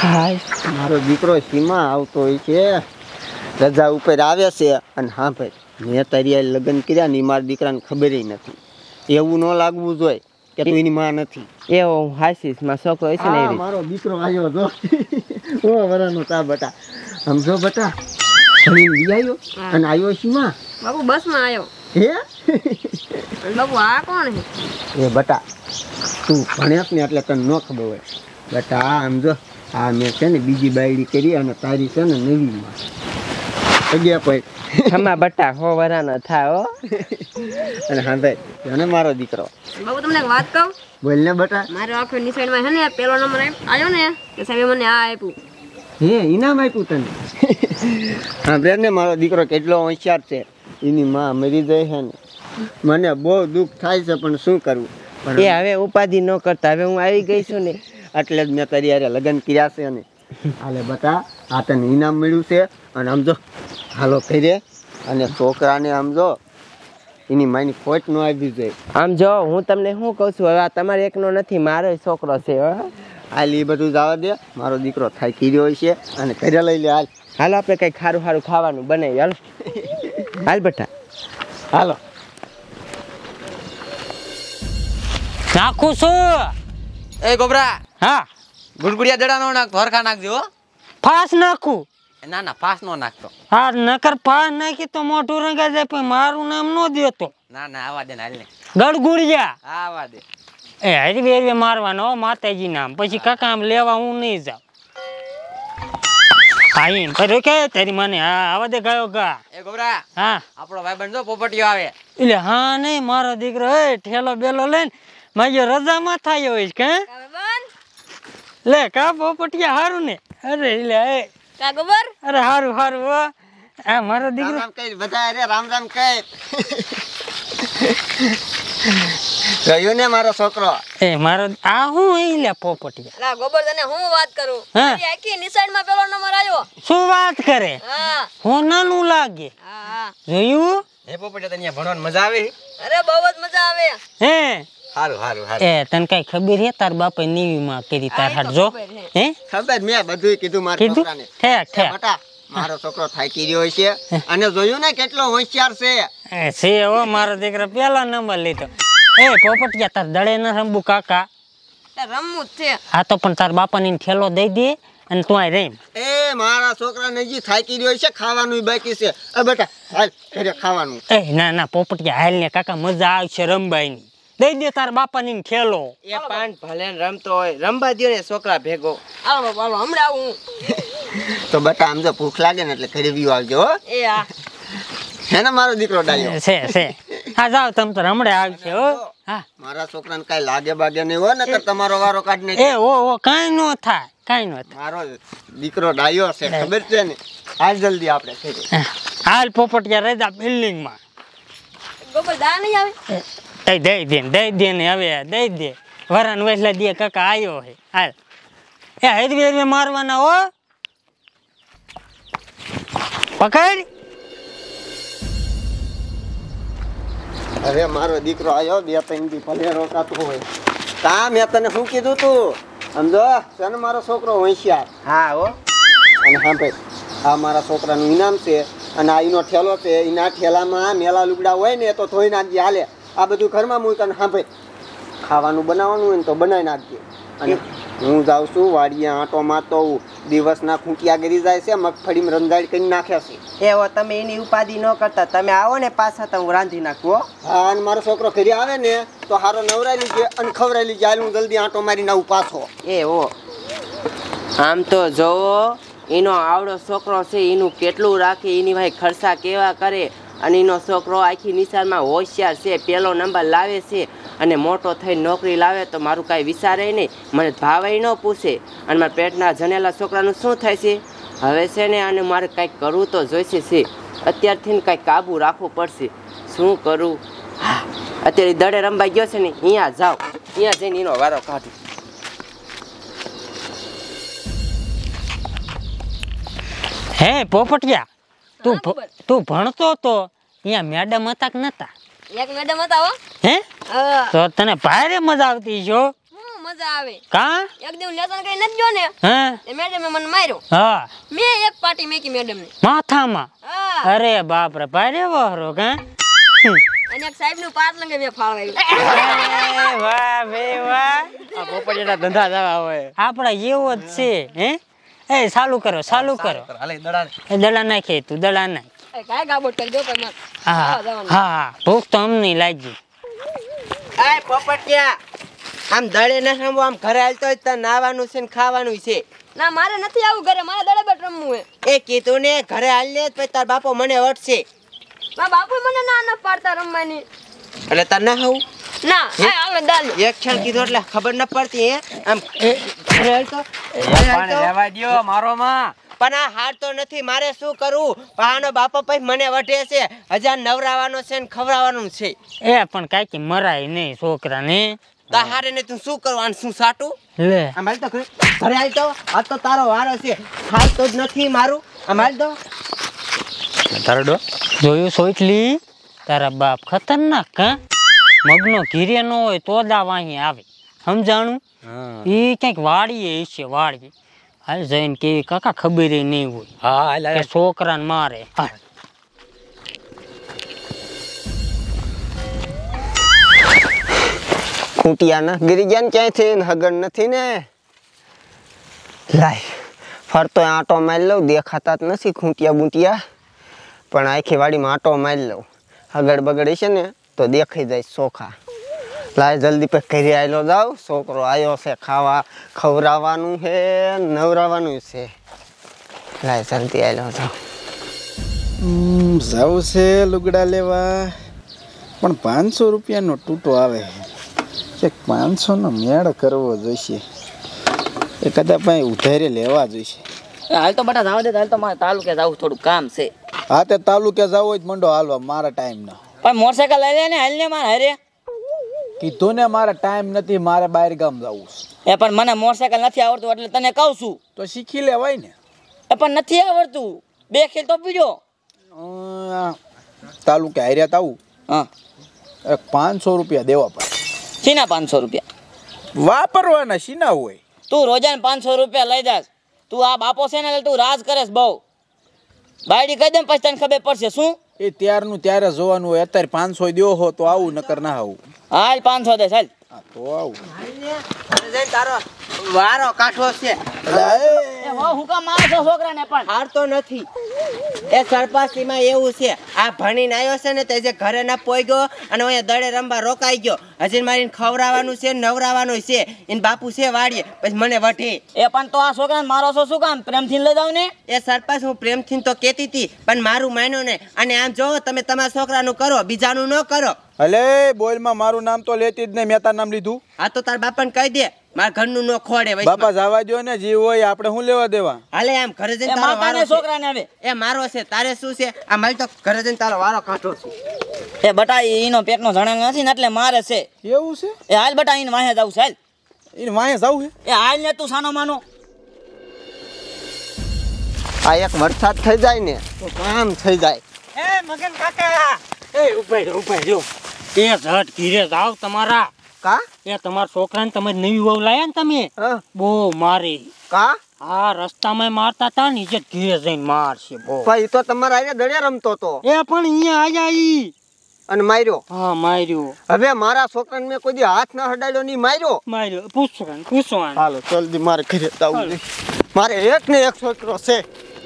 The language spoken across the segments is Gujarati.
હાય મારો દીકરો સીમા આવતો હોય છે, રજા ઉપર આવે છે. અને હા ભાઈ, મેં તારી લગ્ન કર્યા ને મારા દીકરાને ખબર નથી. એવું ન લાગવું જોઈએ કે તું એની માં નથી. એવો હું હાસીસ માં છોકરો છે ને એવી. મારો દીકરો આવ્યો જો ઓ વરાનો તા બટા સમજો બટા ભણીને લઈ આવ્યો અને આવ્યો સીમા બાબુ બસ માં આવ્યો હે બાબુ આ કોણ હે એ બટા તું ભણ્યાસ ને એટલે તને ન ખબર હોય બટા. આમ જો આ મેં છે ને બીજી બાયડી કરી અને તારી છે ને નવી માં અગ્યા ભાઈ ખમા બટા હો વરાનો થા હો. અને હા ભાઈ અને મારો દીકરો બાબુ તમને એક વાત કહું. બોલ ને બટા. મારો આખો નિસાઈડ માં હે ને પેલો નંબર આવ્યો ને તો સાહેબ મને આ આપ્યું. હે ઇનામ આપ્યું તને? હા બ્રેર ને મારો દીકરો કેટલો હોશિયાર છે. એની માં મરી જાય છે ને મને બહુ દુઃખ થાય છે, પણ શું કરવું. એ હવે ઉપાધિ ન કરતા, હવે હું આવી ગઈ છું ને એટલે જ મેં તારી યારે લગ્ન કર્યા છે ને. હાલે બટા આ તને ઇનામ મળ્યું છે અને આમ જો હાલો કરીએ અને છોકરાને આમ જો એની માની ખોટ ન આવી જાય. આમ જો હું તમને શું કહું છું, હવે આ તમારે એકનો નથી, મારો છોકરો છે. હાલ એ બધું જવા દે, મારો દીકરો થાકી રહ્યો છે અને ઘરે લઈ લે. હાલ હાલો આપણે કઈ ખારું ખારું ખાવાનું બનાવી. હાલો હાલ બટા હાલો. નાખું છું. એ ગોબરા, હા ગુડગુડિયા દડા નો નાખ, હરખા નાખજો. ફાસ નાખું. ના ના, ફાસ નો નાખતો. હા નકર ફાસ નાખી તો મોઢું રંગાઈ જાય, પણ મારું નામ ન દેતો. ના ના, આવા દે ને, હાલ ને. ગડગુડિયા આવા દે. એ હરવે હરવે મારવાનો હો, માતાજી નામ. પછી કાકા આમ લેવા હું નહીં જાઉં. હા એમ કર્યો કે તારી મને. હા આવા દે ગયો ગા. એ ગોબરા, હા આપણો ભાઈબંધ જો પોપટીયો આવે. એટલે હા નહીં, મારો દીકરો એ ઠેલો બેલો લઈને મારી રજામાં થાય હોય કે લે કા પોપટિયા હારું ને. અરે એટલે એ કા ગોબર અરે હારું હારું હો. આ મારો દીકરો રામ રામ કઈ બધા અરે રામ રામ કઈ ગયો ને મારો છોકરો. એ મારો આ હું એ લે પોપટિયા. લા ગોબર તને હું વાત કરું. હા. મારી આખી નિસાઈડ માં પેલો નંબર આવ્યો. શું વાત કરે? હા હું નાનું લાગે. હા હા જોયું? એ પોપટીયા તને ભણવાની મજા આવે? અરે બહુ જ મજા આવે. હે હારું હારું હારું. એ તને કઈ ખબર હે તાર બાપે નીવી માં કરી તાર હાટ જો? હે ખબર મેં બધું કીધું મારા કીધું? છોકરાને. ઠેક ઠેક. બટા મારો છોકરો થાકી રહ્યો છે અને જોયું ને કેટલો હોશિયાર છે. એ છે હો મારો દીકરો પેલો નંબર લીધો. એ પોપટિયા તાર દડે ન રમવું કાકા. રમવું જ છે. હા તો પણ તાર બાપાની ઠેલો દઈ દે અને તું આ રેમ. એ મારા છોકરાને હજી થાકી રહ્યો છે, ખાવાનું બાકી છે. એ બેટા હાલ ઘરે ખાવાનું. એ ના ના પોપટિયા હાલ ને કાકા, મજા આવશે રમવાની. દઈ દે તાર બાપાની ઠેલો. એ પાન ભલે ને રમતો હોય, રમવા દ્યો ને છોકરા ભેગો. હાલો બાપા હાલો હમણાં આવું. તો બેટા આમ જો ભૂખ લાગે ને એટલે ઘરે વ્યુ આવજો હો. એ હા હે ને મારો દીકરો ડાયો. છે હા જાઓ તમે તો હમણાં આવશે હો. હા મારા છોકરાને કઈ લાગે બાગે નહીં હોય ને તમારો વારો કાઢ ને. એ ઓ કાંઈ ન થાય, કાંઈ ન થાય. મારો દીકરો ડાયો છે, ખબર છે ને. હાલ જલ્દી આપણે ઘરે. હાલ પોપટિયા રહેતા બિલ્ડિંગ માં. ગોબર દા નહીં આવે. એ દઈ દે ને હવે દઈ દે. વરાન વેસલા દે કાકા આવ્યો હે. હાલ એ હરવે હરવે મારવાના હો. પકડ. હવે મારો દીકરો આવ્યો, 2-3 દી ભલે રોકાતો હોય. તા મેં તને શું કીધું તું સમજો છે ને મારો છોકરો હોશિયાર. હા હો. અને હા ભાઈ આ મારા છોકરાનું ઇનામ છે અને આ એનો ઠેલો છે. એના ઠેલામાં મેલા લુગડા હોય ને તો ધોઈ નાખજે. હાલે આ બધું ઘરમાં મૂક. અને હા ભાઈ ખાવાનું બનાવવાનું હોય ને તો બનાવી નાખજે. અને હું જાઉં છું વાડીએ આંટો મારતો હોઉં. દિવસના ખૂંટિયા ગરી જાય છે, મગફળીમાં રંધાઈ કરી નાખ્યા છે. એવો તમે એની ઉપાધિ ન કરતા, તમે આવો ને પાછા તો હું રાંધી નાખું હો. હા અને મારો છોકરો ઘરે આવે ને તો હારો નવરાઈ લીજે અને ખવરાઈ લીજે. હાલ હું જલ્દી આંટો મારીને આવું પાછો. એ હો. આમ તો જોવો એનો આવડો છોકરો છે, એનું કેટલું રાખે, એની ભાઈ ખર્ચા કેવા કરે. અને એનો છોકરો આખી નિશાળમાં હોશિયાર છે, પહેલો નંબર લાવે છે અને મોટો થઈને નોકરી લાવે તો મારું કાંઈ વિચારે નહીં, મને ભાવે ન પૂછે. અને મારા પેટના જનેલા છોકરાનું શું થાય છે હવે છે ને. અને મારે કાંઈક કરવું તો જોઈશે છે, અત્યારથી કાંઈક કાબુ રાખવું પડશે. શું કરું? અત્યારે દડે રમવા ગયો છે ને, અહીંયા જાઓ, અહીંયા જઈને એનો વારો કાઢું. હે પોપટિયા, તું ભણતો તો અહીંયા મેડમ હતા કે નતા? એક મેડમ હતા હો. હે હા તો તને ભારે મજા આવતી છો. હું મજા આવે કા એક દી હું લેસન કરી નથી ગયો ને હા એ મેડમે મને માર્યો હા મેં એક પાટી મેકી મેડમને માથામાં હા અરે બાપ રે ભારે વહરો કા અને એક સાહેબ નું પાટ લંગે મેં ફાળવાયું અરે વાહ બે વાહ આ પોપટીના ધંધા જવા હોય આપડા એવો જ છે હે એ ચાલુ કરો હાલે દડા એ દડા નાખે તું દડા નાખ એ કાય ગાબોટ કરી દો પણ મને હા હા ભૂખ તો અમને લાગી એ પોપટિયા આમ દળે ન રમવું આમ ઘરે હાલતો હોય તો નાવાનું છે ને ખાવાનું છે ના મારે નથી આવું ઘરે મારે દડે બેટ રમવું હે એ કીધું ને ઘરે હાલ ને પછી તાર બાપો મને વટશે મારા બાપુ મને ના પાડતા રમવાની એટલે તાર ના ખાવું ના આ હાલો દાલ એક ક્ષણ કીધું એટલે ખબર ન પડતી હે આમ ઘરે હાલતો પાણી લેવા દ્યો મારો માં પણ આ હાર તો નથી મારે શું કરવું પણ આનો બાપો પછી મને વઢે છે હજાર નવરાવાનો છે ને ખવડાવવાનું છે એ પણ કાકી મરાય નહીં છોકરાને તા હારે ને તું શું કરવાનું શું સાટું લે આમ હાલ તો ઘરે હાલ તો આ તો તારો વારો છે હાલ તો જ નથી મારું આમ હાલ તો તારડો જોયું સોચલી તારા બાપ ખતરનાક કા મગનો ઘીરે ન હોય તો દા વાહી આવે સમજાણું ઈ ક્યાંક વાડીએ છે વાડીએ હાલ જઈને કે કાકા ખબર નહીં હોય હા હાલ કે છોકરાને મારે હાલ. ખૂંટિયા ના ગીરી ગયા ને ક્યાંયથી ને હગડ નથી ને લાય ફરતો આંટો મારી લઉં દેખાતા જ નથી ખૂંટિયા બૂંટિયા પણ આખી વાડીમાં આંટો મારી લઉં હગડ બગડ છે ને તો દેખાઈ જાય ચોખા લાય જલ્દી પછી ઘરે આવેલો જાવ છોકરો આવ્યો છે ખાવા ખવડાવવાનું છે નવરાવાનું છે લાય જલ્દી આવેલો જાવ જવું છે લુગડા લેવા પણ 500 રૂપિયાનો તૂટો આવે છે 500 નો મેળ કરવો જોઈશે એ કદાચ ભાઈ ઉધારે લેવા જોઈશે હાલ તો બટા જવા દે હાલ તો મારે તાલુકે જવું થોડું કામ છે હા તે તાલુકે જવું હોય મંડો હાલવા મારા ટાઈમ ના પણ મોટરસાયકલ લઈ લે ને હાલ ને મારે હારે કીધું ને મારા ટાઈમ નથી મારે બહાર ગામ જવું છે એ પણ મને મોટરસાયકલ નથી આવડતું એટલે તને કહું છું તો શીખી લેવાય ને એ પણ નથી આવડતું બે ખેલ તો પીજો તાલુકે હાર્યા તાવું હા 500 રૂપિયા દેવા પડે સીના 500 રૂપિયા વાપરવાના શીના હોય તું રોજાને 500 રૂપિયા લઈ જાસ તું આ બાપો છે ને એટલે તું રાજ કરેસ બહુ બાયડી કહી દે ને પછી તને ખબર પડશે શું એ ત્યારનું ત્યારે જોવાનું હોય અત્યારે 500 દેવો હો તો આવું નકર ના આવું હાલ 500 દે ચાલ હા તો આવું તારો વારો કાઠો છે એ હું કામ મારો છો છોકરાને પણ હારતો નથી એ સરપાસીમાં એવું છે આ ભણીને આવ્યો છે ને તે જે ઘરે ના પોઈ ગયો અને અહીંયા દડે રમવા રોકાઈ ગયો હજી મારીને ખવડાવવાનું છે નવરાવાનું છે એને બાપુ છે વાડીએ પછી મને વઢે એ પણ તો આ છોકરાને મારો છો શું કામ પ્રેમથી લઈ જાવ ને એ સરપાસ હું પ્રેમથી તો કહેતી હતી પણ મારું માન્યો ને અને આમ જો તમે તમારા છોકરાનું કરો બીજાનું ન કરો અલે બોલમાં મારું નામ તો લેતી જ નહીં મેં તાર નામ લીધું આ તો તાર બાપાને કહી દે મારા ઘરનું ન ખોડે વચમાં. બાપા જવા દો ને જીવ હોય આપણે શું લેવા દેવા હાલે આમ ઘરે જઈને એ તારો માતાને વારો છે. છોકરાને હવે એ મારો છે તારે શું છે આ મારી તો ઘરે જઈને તારો વારો કાઢો છે એ બટા એનો પેટનો જણેલ નથી ને એટલે મારે છે એવું છે એ હાલ બટા એને વાહે જાવ ચાલ એને વાંહે જવું છે એ હાલ ને તું સાનો માનો આ એક વરસાદ થઈ જાય ને તો કામ થઈ જાય એ મગન કાકા એ ઉભા રહ્યો એ ઝટ ઘીરે જાવ તમારા કા એ તમારા છોકરાને તમે નવી વહુ લાયા ને તમે હા બહુ મારી કા આ રસ્તામાં મારતા તા ને ઈજ્જત ઘીરે જઈને મારશે બહુ ભાઈ તો તમારા આરે દડે રમતો તો એ પણ અહીંયા આયા ઈ અને માર્યો હા માર્યો હવે મારા છોકરાને મેં કોઈ દી હાથ ના હડાડ્યો નહીં માર્યો પૂછવાનું હાલો જલ્દી મારે ઘરે જવું છે. મારે એક ને એક છોકરો છે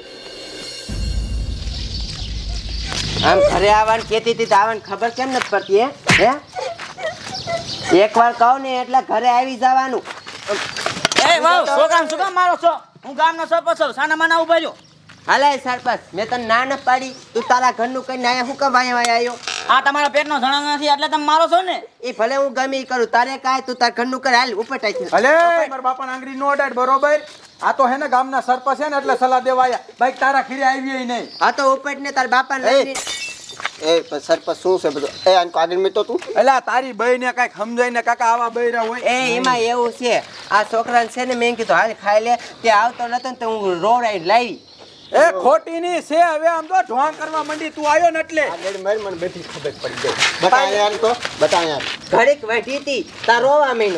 આમ ઘરે આવવાનું કહેતી હતી તો આવવાની ખબર કેમ નથી પડતી હે એકવાર કહું ને એટલે ઘરે આવી જવાનું એ વાવ છોકરાને શું કામ મારો છો હું ગામનો સરપંચ છું સાના માના ઉભા રહ્યો હાલે સરપંચ મેં તને ના ન પાડી તું તારા ઘરનું કઈ આયા હું કમ અહીંયા આવ્યો આ તમારા પેટનો જણેલ નથી એટલે તમે મારો છો ને એ ભલે હું ગમે ઈ કરું તારે કાંઈ તું તાર ઘરનું કરે હાલ ઉપર ટાઈ અલે મારા બાપાને આંગળી નો અડાડ બરોબર આ તો હે ને ગામના સરપંચ છે ને એટલે સલાહ દેવા આયા બાઈક તારા ખીરે આવી નહીં હા તો ઉપર ને તાર બાપા લઈને એ પણ સરપંચ શું છે બધું એ આને આગળ મેં તો તું એલા તારી બઈ ને કઈક સમજાય ને કાકા આવા બૈરા હોય એ એમાં એવું છે આ છોકરાને છે ને મેં કીધું હાલ ખાઈ લે તે આવતો નતો ને તો હું રોડાઈ લાવી એ ખોટી ની છે હવે આમ તો ઢોંગ કરવા માંડી તું આવ્યો ને એટલે આગળ મારી મને બધી ખબર પડી ગઈ બતા યાર તો બતા યાર ઘડીક વઢી હતી તાર રોવા મહિનો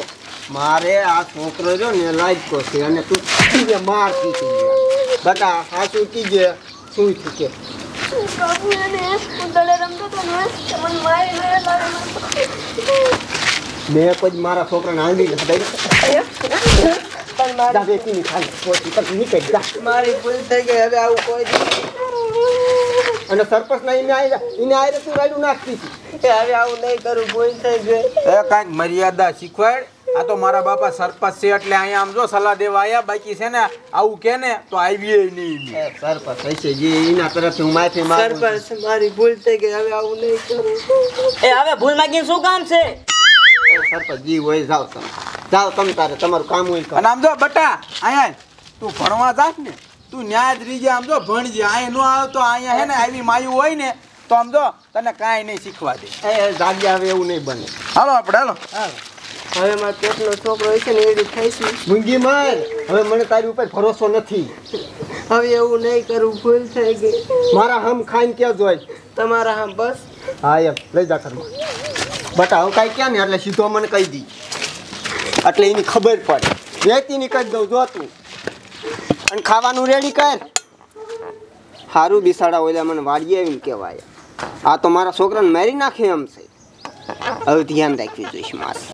મારે આ છોકરો જો ને લાયકો છે અને તું એને મારતી હતી બટા સાચું કીજે શું થયું કે બાપુ એને હું દડે રમતો તો ને મને મારી ને લાવે મેં કોઈ મારા છોકરાને આંગળી નથી દઈ પણ મારી જા વેચીની ખાલી પોતી પર નીકળ જા મારી ભૂલ થઈ ગઈ હવે આવું કોઈ અને સરપંચ ના એને આયરે તું રાડું નાખતી હતી હવે આવું નહીં કરું ભૂલ થઈ ગઈ એ કાંઈક મર્યાદા શીખવાડ આ તો મારા બાપા સરપંચ છે એટલે અહીંયા આમ જો સલાહ દેવા આવ્યા બાકી છે ને આવું કે ને તો આવીએ નહીં એ સરપંચ હશે જે એના તરફથી હું માફી માંગુ છું. સરપંચ મારી ભૂલ થઈ ગઈ હવે આવું નહીં કરું એ હવે ભૂલ માગીને શું કામ છે એ સરપંચ જી હોય જાઓ તમે તારે તમારું કામ હોય કરો. અને આમ જો બટા અહીંયા તું ભણવા જાસ ને તું ન્યાય જ રીજે આમ જો ભણજે અહીંયા નો આવે તો અહીંયા હે ને આવી માયું હોય ને તો આમ જો તને કાંઈ નહીં શીખવા દે એ જાગ્યા હવે એવું નહીં બને હાલો આપણે હાલો હવે મારો પેટનો છોકરો હશે ને એડી થઈશું મૂંગી માર હવે મને તારી ઉપર ભરોસો નથી હવે એવું નહીં કરું ભૂલ થઈ ગઈ મારા હમ ખાઈને ક્યાં જોઈ તમારા હા બસ હા એમ લઈ જા ઘરમાં બટા હું કાંઈ ક્યાં ને એટલે સીધો મને કહી દી એટલે એની ખબર પડે વેચીની કહી દઉં જો તું અને ખાવાનું રેડી કર સારું બિસાડા ઓલા મને વાડીએ આવીને કહેવાય આ તો મારા છોકરાને મારી નાખે એમ છે હવે ધ્યાન રાખવી જોઈશ મારે